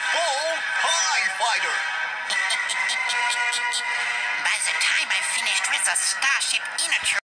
Bull High Fighter. By the time I finished with the Starship Inner